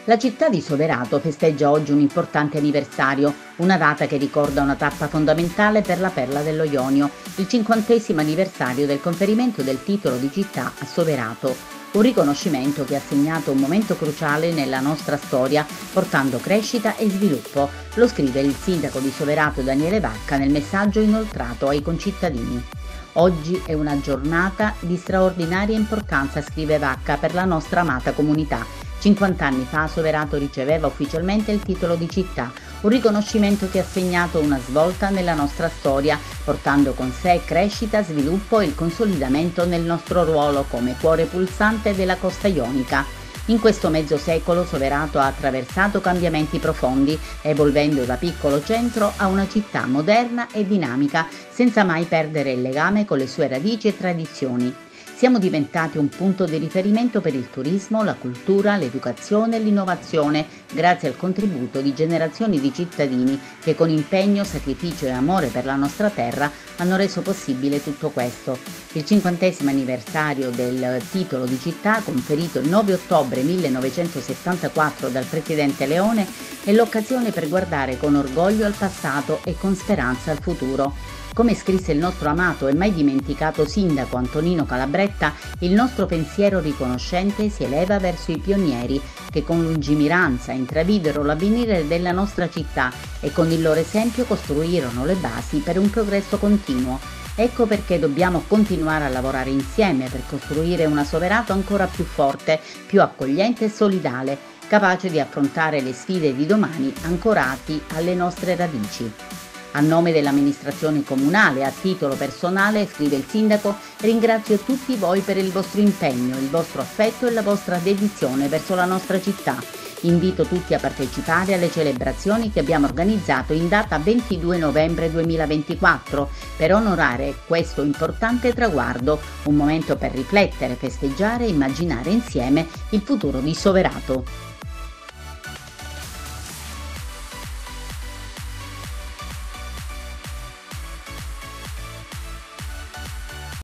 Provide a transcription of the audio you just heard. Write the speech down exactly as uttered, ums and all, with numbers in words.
La città di Soverato festeggia oggi un importante anniversario, una data che ricorda una tappa fondamentale per la perla dello Ionio, il cinquantesimo anniversario del conferimento del titolo di città a Soverato. Un riconoscimento che ha segnato un momento cruciale nella nostra storia, portando crescita e sviluppo, lo scrive il sindaco di Soverato Daniele Vacca nel messaggio inoltrato ai concittadini. Oggi è una giornata di straordinaria importanza, scrive Vacca, per la nostra amata comunità. cinquanta anni fa Soverato riceveva ufficialmente il titolo di città, un riconoscimento che ha segnato una svolta nella nostra storia, portando con sé crescita, sviluppo e il consolidamento nel nostro ruolo come cuore pulsante della costa ionica. In questo mezzo secolo Soverato ha attraversato cambiamenti profondi, evolvendo da piccolo centro a una città moderna e dinamica, senza mai perdere il legame con le sue radici e tradizioni. Siamo diventati un punto di riferimento per il turismo, la cultura, l'educazione e l'innovazione, grazie al contributo di generazioni di cittadini che con impegno, sacrificio e amore per la nostra terra hanno reso possibile tutto questo. Il cinquantesimo anniversario del titolo di città, conferito il nove ottobre millenovecentosettantaquattro dal Presidente Leone, è l'occasione per guardare con orgoglio al passato e con speranza al futuro. Come scrisse il nostro amato e mai dimenticato sindaco Antonino Calabretta, il nostro pensiero riconoscente si eleva verso i pionieri che con lungimiranza intravidero l'avvenire della nostra città e con il loro esempio costruirono le basi per un progresso continuo. Ecco perché dobbiamo continuare a lavorare insieme per costruire una Soverato ancora più forte, più accogliente e solidale, capace di affrontare le sfide di domani ancorati alle nostre radici. A nome dell'amministrazione comunale, a titolo personale, scrive il sindaco, ringrazio tutti voi per il vostro impegno, il vostro affetto e la vostra dedizione verso la nostra città. Invito tutti a partecipare alle celebrazioni che abbiamo organizzato in data ventidue novembre duemilaventiquattro per onorare questo importante traguardo, un momento per riflettere, festeggiare e immaginare insieme il futuro di Soverato.